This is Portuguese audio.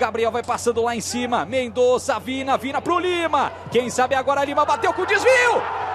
Gabriel vai passando lá em cima. Mendonça, Vina pro Lima. Quem sabe agora Lima bateu com desvio.